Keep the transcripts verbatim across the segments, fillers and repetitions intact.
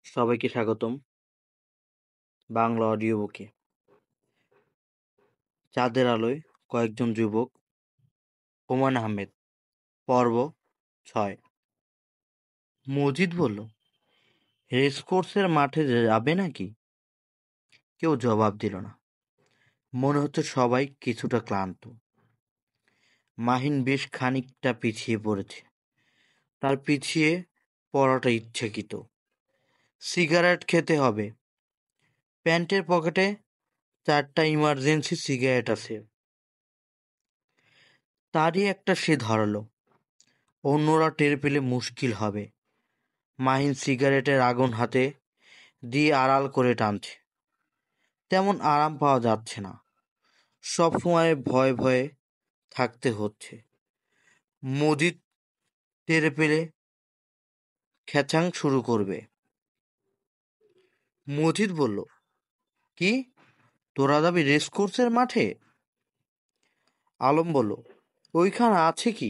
সবাইকে স্বাগতম বাংলা অডিও বুকে। চাঁদের আলোয় কয়েকজন যুবক, হুমায়ুন আহমেদ, পর্ব ছয়। মজিদ বলল, রেসকোর্সের মাঠে যাবে নাকি? কেউ জবাব দিল না। মনে হচ্ছে সবাই কিছুটা ক্লান্ত। মাহিন বেশ খানিকটা পিছিয়ে পড়েছে। তার পিছিয়ে পড়াটা ইচ্ছাকৃত। সিগারেট খেতে হবে। প্যান্টের পকেটে চারটা ইমার্জেন্সি সিগারেট আছে। তারই একটা সে ধরালো। অন্যরা টের পেলে মুশকিল হবে। মাহিন সিগারেটের আগুন হাতে দিয়ে আড়াল করে টানছে। তেমন আরাম পাওয়া যাচ্ছে না। সব সময় ভয়ে ভয়ে থাকতে হচ্ছে। মজিদ টের পেলে খেচাং শুরু করবে। মজিদ বলল, কি তোরা যাবি রেসকোর্সের মাঠে? আলম বলল, ওইখানে আছে কি?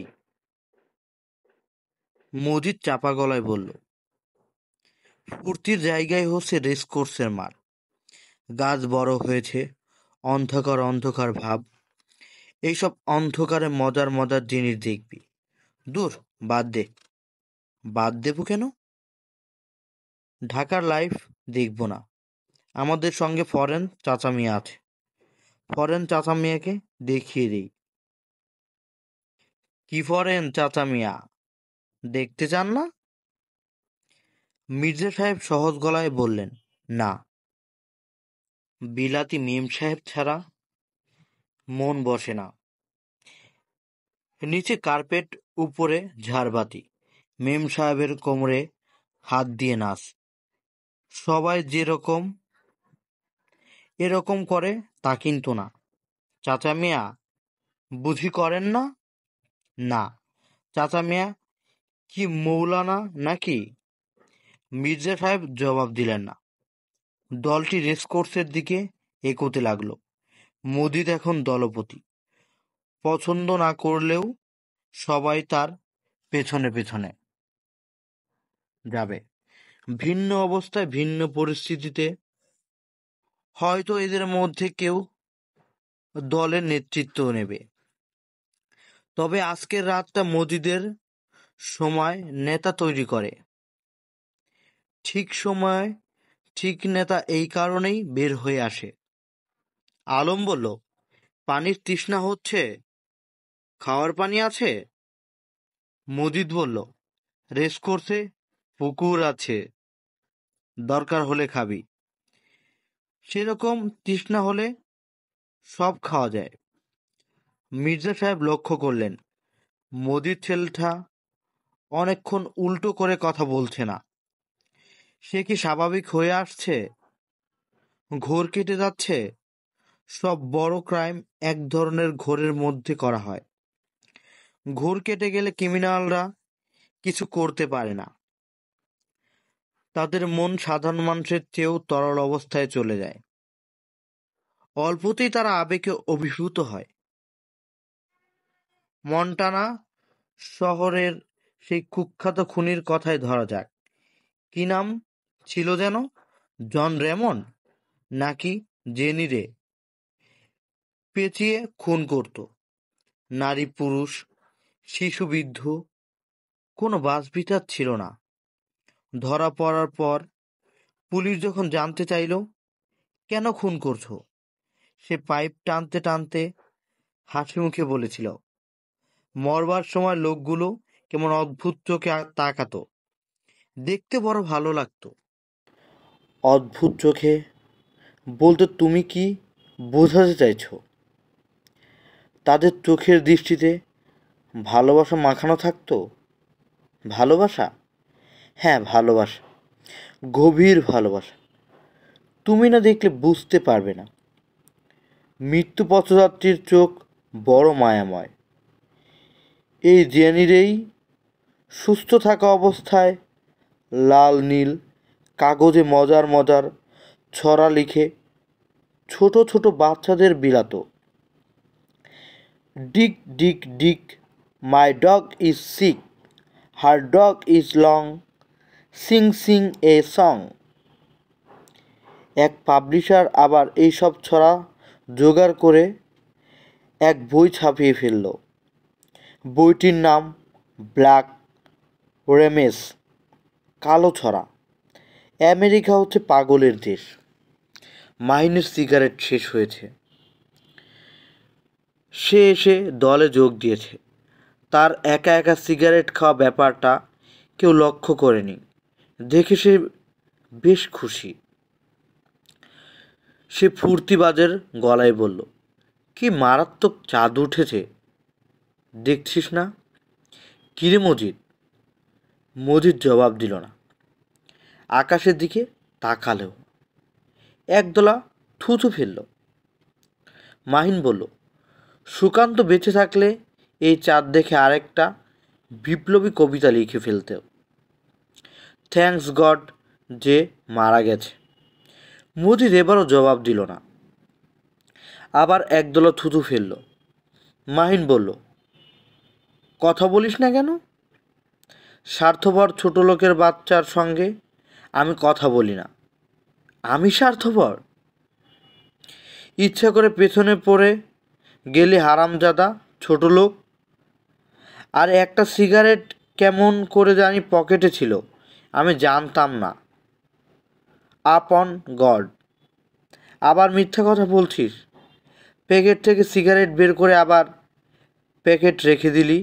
মজিদ চাপা গলায় বলল, ফুর্তির জায়গায় হচ্ছে রেসকোর্সের মাঠ। গাছ বড় হয়েছে, অন্ধকার অন্ধকার ভাব। এইসব অন্ধকারে মজার মজার জিনিস দেখবি। দূর, বাদ দে। বাদ দেবো কেন? ঢাকার লাইফ দেখব না। আমাদের সঙ্গে ফরেন চাচা মিয়া আছে। ফরেন চাচা মিয়াকে দেখিয়ে দিই। কি ফরেন চাচা মিয়া? দেখতে চান না? মির্জা সাহেব সহজ গলায় বললেন, না। বিলাতি মেম সাহেব ছাড়া মন বসে না। নিচে কার্পেট, উপরে ঝাড়বাতি। মেম সাহেবের কোমরে হাত দিয়ে নাচ। সবাই যেরকম এরকম করে তা কিন্তু না। চাচা মিয়া বুঝি করেন না? না। চাচা মিয়া কি মৌলানা নাকি? মির্জা সাহেব জবাব দিলেন না। দলটি রেসকোর্সের দিকে এগোতে লাগলো। মজিদ এখন দলপতি। পছন্দ না করলেও সবাই তার পেছনে পেছনে যাবে। ভিন্ন অবস্থায়, ভিন্ন পরিস্থিতিতে হয়তো এদের মধ্যে কেউ দলের নেতৃত্ব নেবে। তবে আজকের রাতটা মজিদের সময় নেতা তৈরি করে। ঠিক সময় ঠিক নেতা এই কারণেই বের হয়ে আসে। আলম বলল, পানির তৃষ্ণা হচ্ছে? খাওয়ার পানি আছে? মজিদ বলল, রেসকোর্সে পুকুর আছে, দরকার হলে খাবি। সেরকম তৃষ্ণা হলে সব খাওয়া যায়। মির্জা সাহেব লক্ষ্য করলেন, মজিদ ছেলেটা অনেকক্ষণ উল্টো করে কথা বলছে না। সে কি স্বাভাবিক হয়ে আসছে? ঘোর কেটে যাচ্ছে? সব বড় ক্রাইম এক ধরনের ঘোরের মধ্যে করা হয়। ঘোর কেটে গেলে ক্রিমিনালরা কিছু করতে পারে না। তাদের মন সাধারণ মানুষের চেয়েও তরল অবস্থায় চলে যায়। অল্পতেই তারা আবেগে অভিভূত হয়। মন্টানা শহরের সেই কুখ্যাত খুনির কথাই ধরা যাক। কি নাম ছিল যেন? জন রেমন্ড নাকি জেনি রে? পেঁচিয়ে খুন করত। নারী, পুরুষ, শিশু, বৃদ্ধ, কোনো বাছবিচার ছিল না। ধরা পড়ার পর পুলিশ যখন জানতে চাইল কেন খুন করছো, সে পাইপ টানতে টানতে হাসি মুখে বলেছিল, মরবার সময় লোকগুলো কেমন অদ্ভুত চোখে তাকাতো, দেখতে বড় ভালো লাগতো। অদ্ভুত চোখে বলতে তুমি কি বোঝাতে চাইছো? তাদের চোখের দৃষ্টিতে ভালোবাসা মাখানো থাকতো। ভালোবাসা? হ্যাঁ, ভালোবাসা, গভীর ভালোবাসা। তুমি না দেখলে বুঝতে পারবে না। মৃত্যু পথযাত্রীর চোখ বড় মায়াময়। এই জেনিরেই সুস্থ থাকা অবস্থায় লাল নীল কাগজে মজার মজার ছড়া লিখে ছোট ছোট বাচ্চাদের বিলাতো। Dick Dick Dick, my dog is sick, her dog is long, sing sing a song. এক পাবলিশার আবার এইসব ছড়া জোগাড় করে এক বই ছাপিয়ে ফেলল। বইটির নাম ব্ল্যাক রেমেস, কালো ছড়া। আমেরিকা হচ্ছে পাগলের দেশ। মাহিনের সিগারেট শেষ হয়েছে। সে এসে দলে যোগ দিয়েছে। তার একা একা সিগারেট খাওয়া ব্যাপারটা কেউ লক্ষ্য করেনি দেখে সে বেশ খুশি। সে ফুর্তিবাজের গলায় বলল, কি মারাত্মক চাঁদ উঠেছে দেখছিস না? কিরে মজিদ? মজিদ জবাব দিল না। আকাশের দিকে তাকালেও একদলা থুথু ফেলল। মাহিন বলল, সুকান্ত বেঁচে থাকলে এই চাঁদ দেখে আরেকটা বিপ্লবী কবিতা লিখে ফেলতে। থ্যাঙ্কস গড যে মারা গেছে। মজিদ এবারও জবাব দিল না। আবার একদলা থুথু ফেলল। মাহিন বলল, কথা বলিস না কেন? স্বার্থপর ছোট লোকের বাচ্চার সঙ্গে আমি কথা বলি না। আমি স্বার্থপর? ইচ্ছা করে পেছনে পড়ে গেলি হারামজাদা ছোট লোক। আর একটা সিগারেট কেমন করে জানি পকেটে ছিল, আমি জানতাম না। আপন গড। আবার মিথ্যা কথা বলছিস। প্যাকেট থেকে সিগারেট বের করে আবার প্যাকেট রেখে দিলি।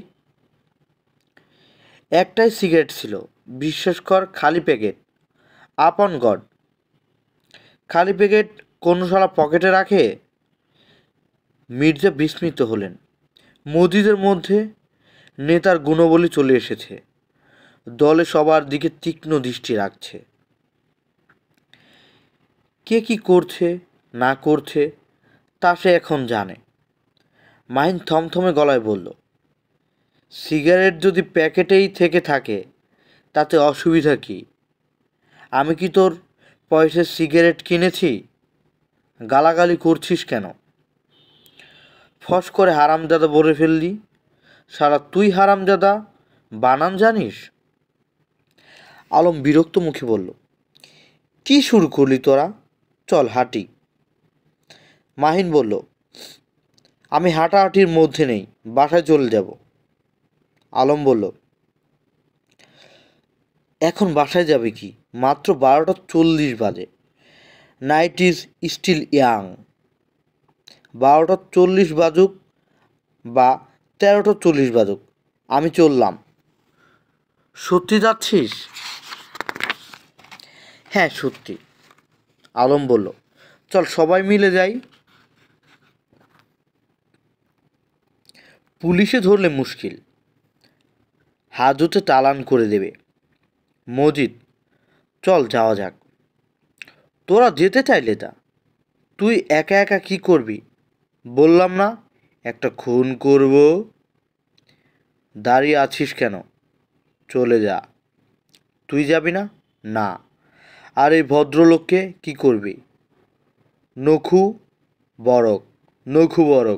একটাই সিগারেট ছিল, বিশ্বাস কর, খালি প্যাকেট। আপন গড। খালি প্যাকেট কোনো শালা পকেটে রাখে? মির্জা বিস্মিত হলেন। মজিদের মধ্যে নেতার গুণবলী চলে এসেছে। দলে সবার দিকে তীক্ষ্ণ দৃষ্টি রাখছে। কে কি করছে না করছে তা সে এখন জানে। মাহিন থমথমে গলায় বলল, সিগারেট যদি প্যাকেটেই থেকে থাকে তাতে অসুবিধা কি? আমি কি তোর পয়সার সিগারেট কিনেছি? গালাগালি করছিস কেন? ফস করে হারামজাদা বলে ফেললি। সারা তুই হারামজাদা বানান জানিস? আলম বিরক্ত মুখে বলল, কি শুরু করলি তোরা? চল হাঁটি। মাহিন বলল, আমি হাঁটাহাঁটির মধ্যে নেই, বাসায় চলে যাব। আলম বলল, এখন বাসায় যাবে কি? মাত্র বারোটা চল্লিশ বাজে। Night is still young. বারোটা চল্লিশ বাজুক বা তেরোটা চল্লিশ বাজুক, আমি চললাম। সত্যি যাচ্ছিস? হ্যাঁ সত্যি। আলম বলল, চল সবাই মিলে যাই। পুলিশে ধরলে মুশকিল, হাজতে চালান করে দেবে। মজিদ, চল যাওয়া যাক। তোরা যেতে চাইলে তা, তুই একা একা কি করবি? বললাম না একটা খুন করব। দাঁড়িয়ে আছিস কেন? চলে যা। তুই যাবি না? না। আর এই ভদ্রলোককে কি করবি? নখু বরক, নখু বরক।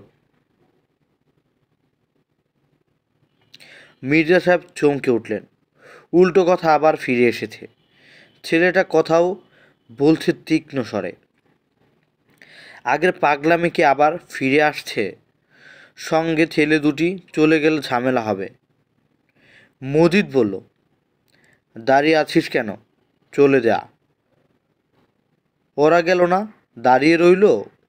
মির্জা সাহেব চমকে উঠলেন। উল্টো কথা আবার ফিরে এসেছে। ছেলেটা কথাও বলছে তীক্ষ্ণ স্বরে। আগের পাগলামি কি আবার ফিরে আসছে? সঙ্গে ছেলে দুটি চলে গেলে ঝামেলা হবে। মজিদ বলল, দাঁড়িয়ে আছিস কেন? চলে যা। ওরা গেল না, দাঁড়িয়ে রইল।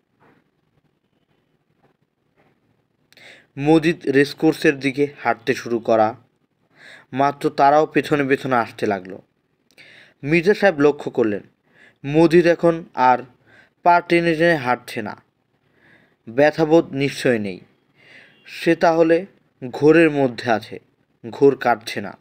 মজিদ রেসকোর্সের দিকে হাঁটতে শুরু করা মাত্র তারাও পেছনে পেছনে আসতে লাগলো। মির্জা সাহেব লক্ষ্য করলেন মজিদ এখন আর পা টেনে টেনে হাঁটছে না। ব্যথাবোধ নিশ্চয় নেই। সে তাহলে ঘোরের মধ্যে আছে, ঘোর কাটছে না।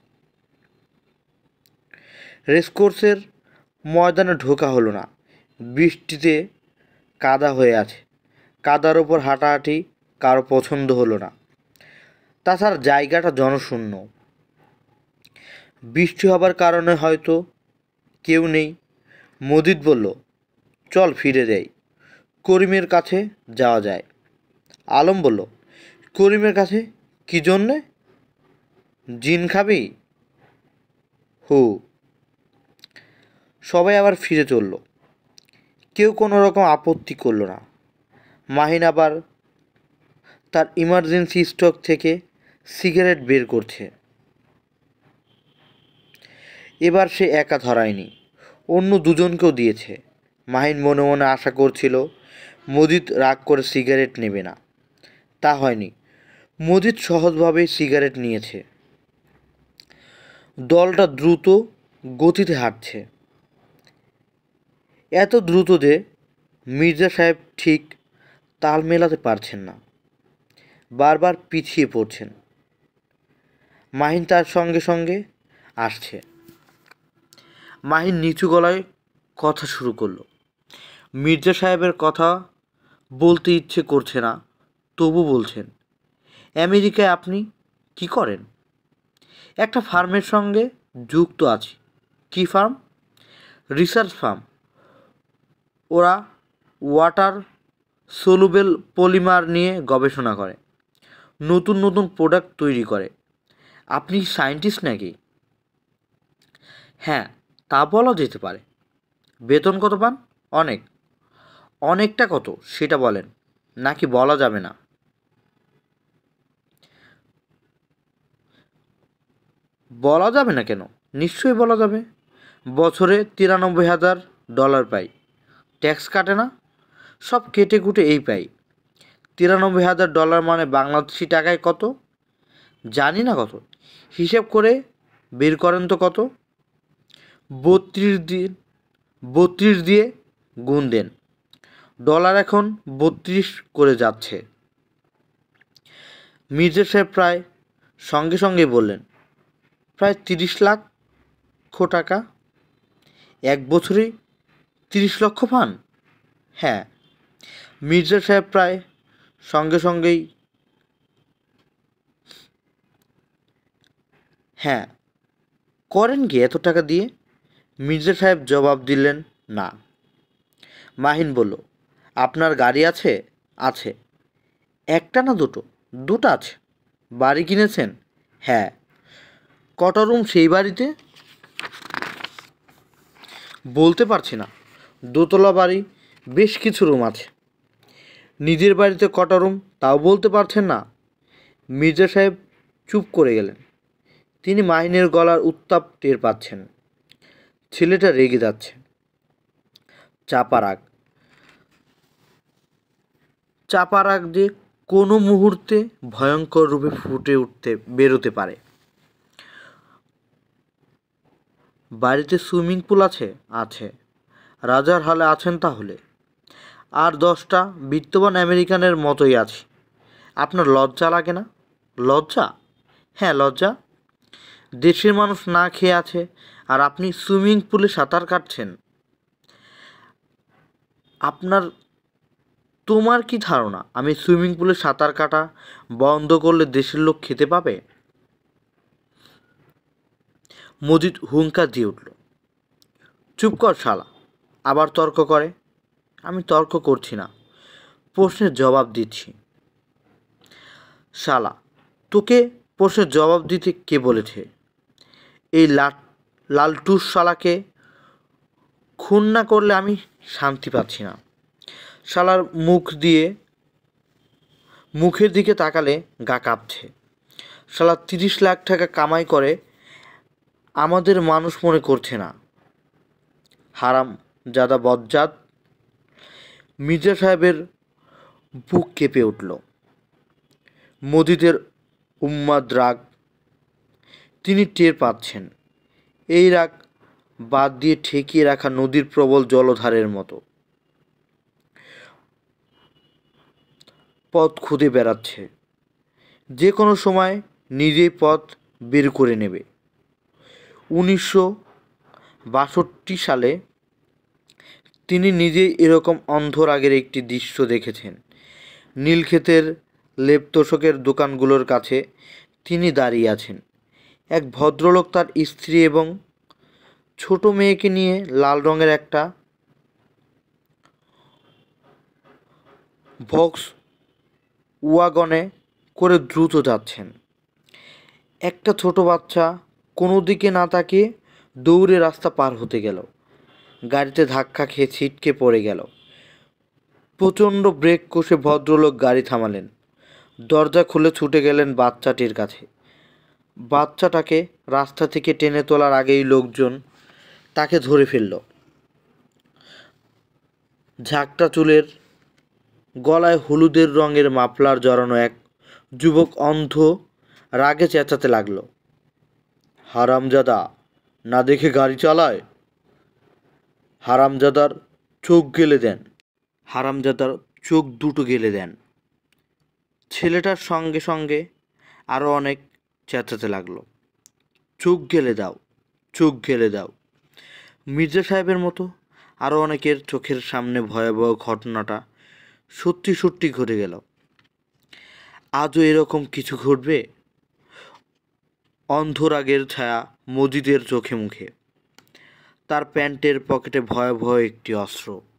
রেসকোর্সের ময়দানে ঢোকা হলো না। বৃষ্টিতে কাদা হয়ে আছে। কাদার ওপর হাঁটাহাঁটি কারো পছন্দ হলো না। তাছাড়া জায়গাটা জনশূন্য। বৃষ্টি হবার কারণে হয়তো কেউ নেই। মজিদ বলল, চল ফিরে যাই, করিমের কাছে যাওয়া যায়। আলম বলল, করিমের কাছে কী জন্যে? জিন খাবি? হু। সবাই আবার ফিরে চলল। কেউ কোনো রকম আপত্তি করল না। মাহিন আবার তার ইমার্জেন্সি স্টক থেকে সিগারেট বের করছে। এবার সে একা ধরায়নি, অন্য দুজনকেও দিয়েছে। মাহিন মনে মনে আশা করছিল মজিদ রাগ করে সিগারেট নেবে না। তা হয়নি। মজিদ সহজভাবেই সিগারেট নিয়েছে। দলটা দ্রুত গতিতে হাঁটছে, এত দ্রুত যে মির্জা সাহেব ঠিক তাল মেলাতে পারছেন না, বারবার পিছিয়ে পড়ছেন। মাহিন তার সঙ্গে সঙ্গে আসছে। মাহিন নিচু গলায় কথা শুরু করলো। মির্জা সাহেবের কথা বলতে ইচ্ছে করছে না, তবু বলছেন, আমেরিকায় আপনি কি করেন? একটা ফার্মের সঙ্গে যুক্ত আছি। কি ফার্ম? Research firm. ওরা ওয়াটার সলুবেল পলিমার নিয়ে গবেষণা করে, নতুন নতুন প্রোডাক্ট তৈরি করে। আপনি সায়েন্টিস্ট নাকি? হ্যাঁ, তা বলা যেতে পারে। বেতন কত পান? অনেক। অনেকটা কত সেটা বলেন, নাকি বলা যাবে না? বলা যাবে না কেন? নিশ্চয়ই বলা যাবে। বছরে তিরানব্বই হাজার ডলার পাই। ট্যাক্স কাটে না? সব কেটে কুটে এই পাই। তিরানব্বই হাজার ডলার মানে বাংলাদেশি টাকায় কত? জানি না কত। হিসেব করে বের করেন তো কত। বত্রিশ দিন বত্রিশ দিয়ে গুণ দেন। ডলার এখন বত্রিশ করে যাচ্ছে। মির্জা সাহেব প্রায় সঙ্গে সঙ্গে বললেন, প্রায় তিরিশ লাখ টাকা। এক বছরেই তিরিশ লক্ষ পান? হ্যাঁ। মির্জা সাহেব প্রায় সঙ্গে সঙ্গেই হ্যাঁ। করেন কি এত টাকা দিয়ে? মির্জা সাহেব জবাব দিলেন, না। মাহিন বলল, আপনার গাড়ি আছে? আছে। একটা না দুটো? দুটো আছে। বাড়ি কিনেছেন? হ্যাঁ। কটা রুম সেই বাড়িতে? বলতে পারছি না। দোতলা বাড়ি, বেশ কিছু রুম আছে। নিজের বাড়িতে কটা রুম তাও বলতে পারছেন না? মির্জা সাহেব চুপ করে গেলেন। তিনি মাহিনের গলার উত্তাপ টের পাচ্ছেন। ছেলেটা রেগে যাচ্ছে। চাপা রাগ চাপা রাগ যে কোনো মুহূর্তে ভয়ঙ্কর রূপে ফুটে উঠতে বেরোতে পারে। বাড়িতে সুইমিং পুল আছে? আছে। রাজার হালে আছেন তাহলে? আর দশটা বিত্তবান আমেরিকানের মতোই আছি। আপনার লজ্জা লাগে না? লজ্জা? হ্যাঁ, লজ্জা। দেশের মানুষ না খেয়ে আছে, আর আপনি সুইমিং পুলে সাঁতার কাটছেন। আপনার তোমার কি ধারণা আমি সুইমিং পুলে সাঁতার কাটা বন্ধ করলে দেশের লোক খেতে পাবে? মজিদ হুঙ্কার দিয়ে উঠল, চুপ কর শালা। আবার তর্ক করে। আমি তর্ক করছি না, প্রশ্নের জবাব দিচ্ছি। শালা, তোকে প্রশ্নের জবাব দিতে কে বলেছে? এই লাট লালটুস শালাকে খুন না করলে আমি শান্তি পাচ্ছি না। শালার মুখ দিয়ে মুখের দিকে তাকালে গা কাঁপছে। শালা তিরিশ লাখ টাকা কামাই করে, আমাদের মানুষ মনে করছে না। হারাম জাদা বজ্জাত। মির্জা সাহেবের বুক কেঁপে উঠল। মজিদের উন্মাদ রাগ তিনি টের পাচ্ছেন। এই রাগ বাদ দিয়ে ঠেকিয়ে রাখা নদীর প্রবল জলধারের মতো পথ খুঁজে বেড়াচ্ছে, যে কোনো সময় নিজেই পথ বের করে নেবে। উনিশশো বাষট্টি সালে তিনি নিজেই এরকম অন্ধরাগের একটি দৃশ্য দেখেছেন। নীলক্ষেতের লেপতোষকের দোকানগুলোর কাছে তিনি দাঁড়িয়ে আছেন। এক ভদ্রলোক তার স্ত্রী এবং ছোট মেয়েকে নিয়ে লাল রঙের একটা ভক্স ওয়াগনে করে দ্রুত যাচ্ছেন। একটা ছোট বাচ্চা কোনো দিকে না তাকিয়ে দৌড়ে রাস্তা পার হতে গেল। গাড়িতে ধাক্কা খেয়ে ছিটকে পড়ে গেল। প্রচণ্ড ব্রেক কষে ভদ্রলোক গাড়ি থামালেন। দরজা খুলে ছুটে গেলেন বাচ্চাটির কাছে। বাচ্চাটাকে রাস্তা থেকে টেনে তোলার আগেই লোকজন তাকে ধরে ফেলল। ঝাঁকটা চুলের, গলায় হলুদের রঙের মাফলার জড়ানো এক যুবক অন্ধ রাগে চেঁচাতে লাগলো, হারামজাদা, না দেখে গাড়ি চালায়! হারামজাদার চোখ গেলে দেন হারামজাদার চোখ দুটো গেলে দেন ছেলেটার সঙ্গে সঙ্গে আরও অনেক চেঁচাতে লাগলো, চোখ গেলে দাও, চোখ গেলে দাও। মির্জা সাহেবের মতো আরও অনেকের চোখের সামনে ভয়াবহ ঘটনাটা সত্যি সত্যি ঘটে গেল। আজও এরকম কিছু ঘটবে? অন্ধরাগের ছায়া মজিদের চোখে মুখে। তার প্যান্টের পকেটে ভয়াবহ একটি অস্ত্র।